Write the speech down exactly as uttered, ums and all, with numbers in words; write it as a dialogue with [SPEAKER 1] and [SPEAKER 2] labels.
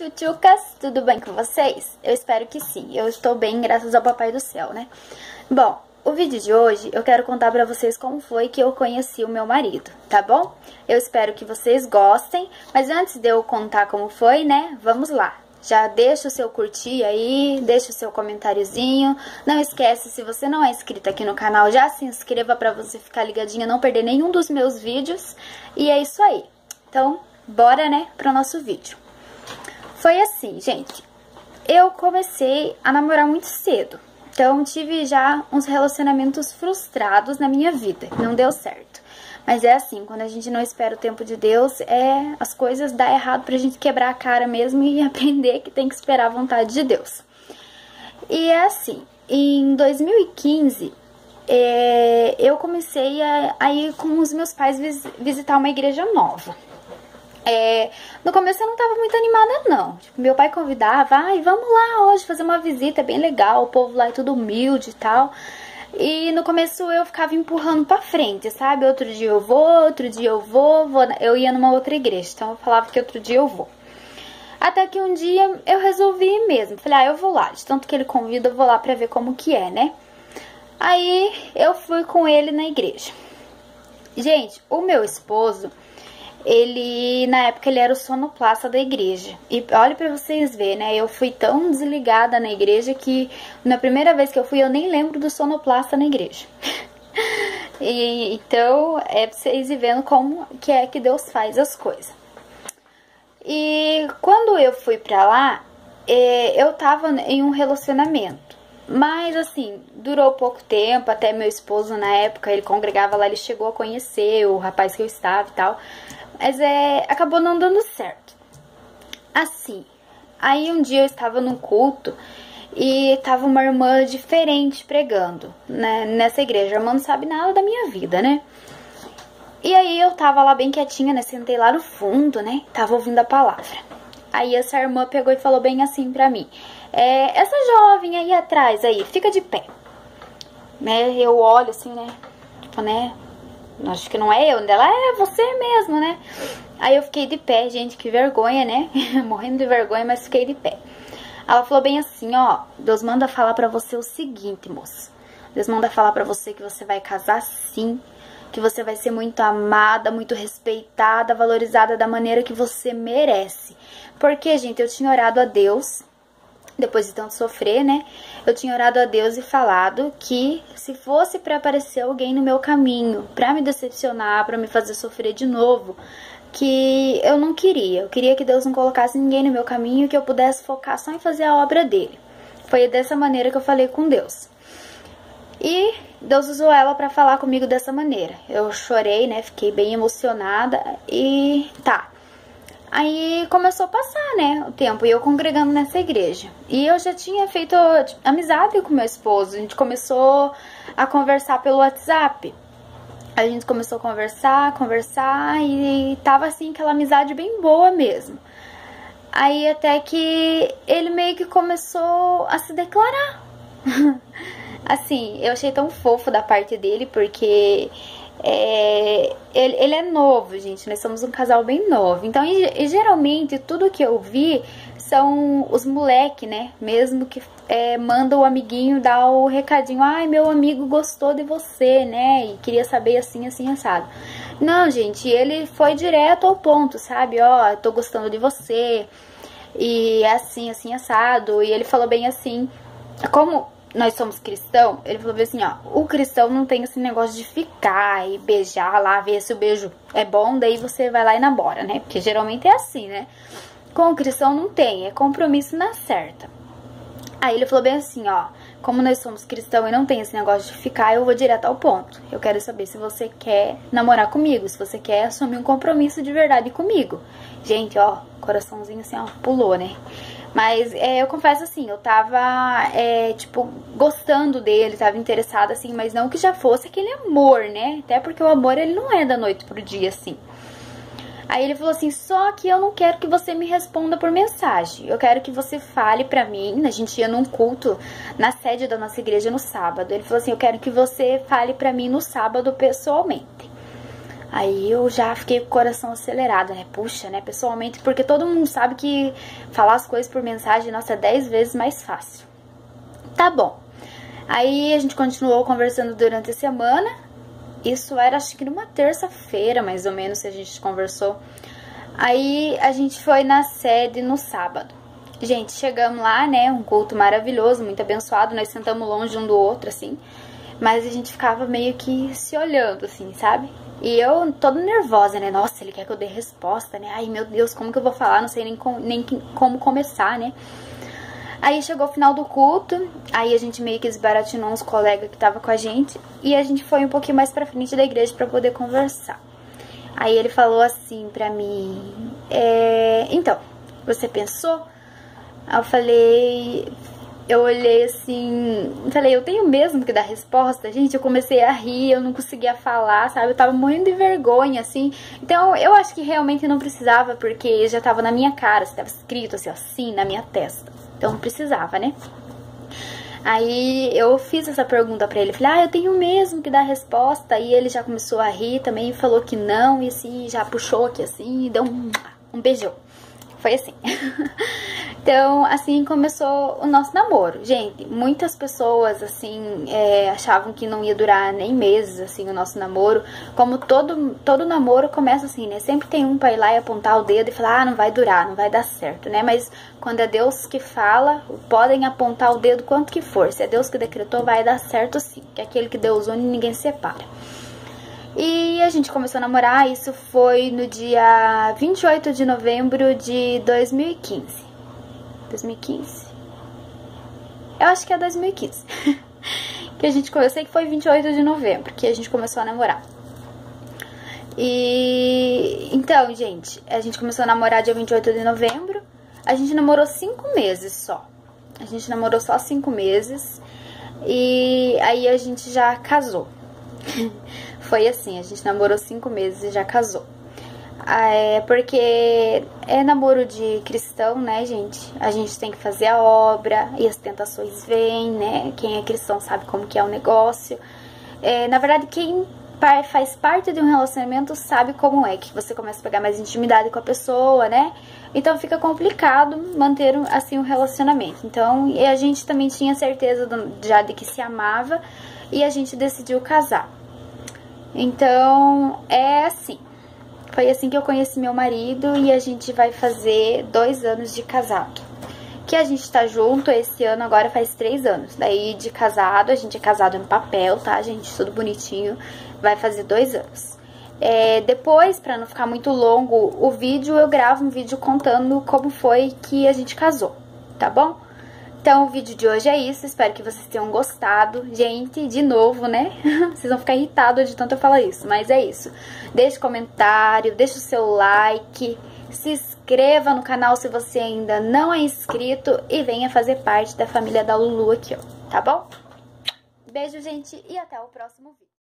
[SPEAKER 1] tchutchucas, tudo bem com vocês? Eu espero que sim, eu estou bem graças ao papai do céu, né? Bom, o vídeo de hoje eu quero contar pra vocês como foi que eu conheci o meu marido, tá bom? Eu espero que vocês gostem, mas antes de eu contar como foi, né, vamos lá. Já deixa o seu curtir aí, deixa o seu comentáriozinho. Não esquece, se você não é inscrito aqui no canal, já se inscreva pra você ficar ligadinha, não perder nenhum dos meus vídeos. E é isso aí. Então, bora, né, pro nosso vídeo. Foi assim, gente. Eu comecei a namorar muito cedo. Então, tive já uns relacionamentos frustrados na minha vida. Não deu certo. Mas é assim, quando a gente não espera o tempo de Deus, é as coisas dão errado pra gente quebrar a cara mesmo e aprender que tem que esperar a vontade de Deus. E é assim, em dois mil e quinze, é, eu comecei a, a ir com os meus pais vis, visitar uma igreja nova. É, no começo eu não tava muito animada não, tipo, meu pai convidava, ai, vamos lá hoje fazer uma visita, é bem legal, o povo lá é tudo humilde e tal. E no começo eu ficava empurrando pra frente, sabe? Outro dia eu vou, outro dia eu vou, vou, eu ia numa outra igreja, então eu falava que outro dia eu vou. Até que um dia eu resolvi ir mesmo, falei, ah, eu vou lá, de tanto que ele convida eu vou lá pra ver como que é, né? Aí eu fui com ele na igreja. Gente, o meu esposo, ele, na época, ele era o sonoplasta da igreja. E olha pra vocês verem, né? Eu fui tão desligada na igreja que na primeira vez que eu fui, eu nem lembro do sonoplasta na igreja. E, então, é pra vocês ir vendo como que é que Deus faz as coisas. E quando eu fui pra lá, é, eu tava em um relacionamento. Mas, assim, durou pouco tempo, até meu esposo, na época, ele congregava lá, ele chegou a conhecer o rapaz que eu estava e tal. Mas é, acabou não dando certo. Assim, aí um dia eu estava num culto e tava uma irmã diferente pregando, né, nessa igreja. A irmã não sabe nada da minha vida, né? E aí eu tava lá bem quietinha, né? Sentei lá no fundo, né? Tava ouvindo a palavra. Aí essa irmã pegou e falou bem assim pra mim: é, essa jovem aí atrás, aí, fica de pé. Né? Eu olho assim, né? Tipo, né? Acho que não é eu, ela é você mesmo, né? Aí eu fiquei de pé, gente, que vergonha, né? Morrendo de vergonha, mas fiquei de pé. Ela falou bem assim, ó, Deus manda falar pra você o seguinte, moça. Deus manda falar pra você que você vai casar sim, que você vai ser muito amada, muito respeitada, valorizada da maneira que você merece. Porque, gente, eu tinha orado a Deus, depois de tanto sofrer, né? Eu tinha orado a Deus e falado que se fosse pra aparecer alguém no meu caminho, pra me decepcionar, pra me fazer sofrer de novo, que eu não queria. Eu queria que Deus não colocasse ninguém no meu caminho e que eu pudesse focar só em fazer a obra dele. Foi dessa maneira que eu falei com Deus. E Deus usou ela pra falar comigo dessa maneira. Eu chorei, né? Fiquei bem emocionada e tá. Aí começou a passar, né, o tempo, e eu congregando nessa igreja. E eu já tinha feito amizade com meu esposo, a gente começou a conversar pelo WhatsApp. A gente começou a conversar, conversar, e tava assim, aquela amizade bem boa mesmo. Aí até que ele meio que começou a se declarar. Assim, eu achei tão fofo da parte dele, porque... É, ele, ele é novo, gente, nós somos um casal bem novo. Então, e, e geralmente, tudo que eu vi são os moleque, né? Mesmo que é, manda o amiguinho dar o recadinho: ai, meu amigo gostou de você, né? E queria saber assim, assim, assado. Não, gente, ele foi direto ao ponto, sabe? Ó, tô gostando de você. E é assim, assim, assado. E ele falou bem assim, como... nós somos cristãos, ele falou assim, ó, o cristão não tem esse negócio de ficar e beijar lá, ver se o beijo é bom, daí você vai lá e namora, né? Porque geralmente é assim, né? Com o cristão não tem, é compromisso na certa. Aí ele falou bem assim, ó, como nós somos cristãos e não tem esse negócio de ficar, eu vou direto ao ponto. Eu quero saber se você quer namorar comigo, se você quer assumir um compromisso de verdade comigo. Gente, ó, coraçãozinho assim, ó, pulou, né? Mas é, eu confesso assim, eu tava, é, tipo, gostando dele, tava interessada, assim, mas não que já fosse aquele amor, né? Até porque o amor, ele não é da noite pro dia, assim. Aí ele falou assim, só que eu não quero que você me responda por mensagem. Eu quero que você fale pra mim, a gente ia num culto na sede da nossa igreja no sábado. Ele falou assim, eu quero que você fale pra mim no sábado pessoalmente. Aí eu já fiquei com o coração acelerado, né? Puxa, né? Pessoalmente, porque todo mundo sabe que falar as coisas por mensagem, nossa, é dez vezes mais fácil. Tá bom. Aí a gente continuou conversando durante a semana. Isso era, acho que numa terça-feira, mais ou menos, que a gente conversou. Aí a gente foi na sede no sábado. Gente, chegamos lá, né? Um culto maravilhoso, muito abençoado. Nós sentamos longe um do outro, assim. Mas a gente ficava meio que se olhando, assim, sabe? E eu toda nervosa, né? Nossa, ele quer que eu dê resposta, né? Ai, meu Deus, como que eu vou falar? Não sei nem, com, nem como começar, né? Aí chegou o final do culto, aí a gente meio que desbaratinou uns colegas que tava com a gente. E a gente foi um pouquinho mais pra frente da igreja pra poder conversar. Aí ele falou assim pra mim, é, então, você pensou? Aí eu falei... Eu olhei assim, falei, eu tenho mesmo que dar resposta? Gente, eu comecei a rir, eu não conseguia falar, sabe? Eu tava morrendo de vergonha, assim. Então, eu acho que realmente não precisava, porque já tava na minha cara, tava escrito assim, assim, na minha testa. Então, não precisava, né? Aí, eu fiz essa pergunta pra ele, falei, ah, eu tenho mesmo que dar resposta. E ele já começou a rir também, falou que não, e assim, já puxou aqui assim, e deu um, um beijão. Foi assim. Então, assim começou o nosso namoro. Gente, muitas pessoas, assim, é, achavam que não ia durar nem meses, assim, o nosso namoro. Como todo, todo namoro começa assim, né? Sempre tem um pra ir lá e apontar o dedo e falar, ah, não vai durar, não vai dar certo, né? Mas quando é Deus que fala, podem apontar o dedo quanto que for. Se é Deus que decretou, vai dar certo sim. Que é aquele que Deus une, ninguém separa. E a gente começou a namorar, isso foi no dia vinte e oito de novembro de dois mil e quinze. dois mil e quinze? Eu acho que é dois mil e quinze. Que a gente começou, eu sei que foi vinte e oito de novembro que a gente começou a namorar. E então, gente, a gente começou a namorar dia vinte e oito de novembro. A gente namorou cinco meses só. A gente namorou só cinco meses. E aí a gente já casou. Foi assim, a gente namorou cinco meses e já casou. É porque é namoro de cristão, né, gente? A gente tem que fazer a obra e as tentações vêm, né? Quem é cristão sabe como que é o negócio. É, na verdade, quem faz parte de um relacionamento sabe como é, que você começa a pegar mais intimidade com a pessoa, né? Então fica complicado manter assim um relacionamento. Então, e a gente também tinha certeza do, já de que se amava e a gente decidiu casar. Então, é assim. Foi assim que eu conheci meu marido e a gente vai fazer dois anos de casado. Que a gente tá junto esse ano, agora faz três anos. Daí de casado, a gente é casado no papel, tá, gente? Tudo bonitinho. Vai fazer dois anos. É, depois, pra não ficar muito longo o vídeo, eu gravo um vídeo contando como foi que a gente casou, tá bom? Então, o vídeo de hoje é isso, espero que vocês tenham gostado. Gente, de novo, né? Vocês vão ficar irritados de tanto eu falar isso, mas é isso. Deixe comentário, deixe o seu like, se inscreva no canal se você ainda não é inscrito e venha fazer parte da família da Lulu aqui, ó, tá bom? Beijo, gente, e até o próximo vídeo.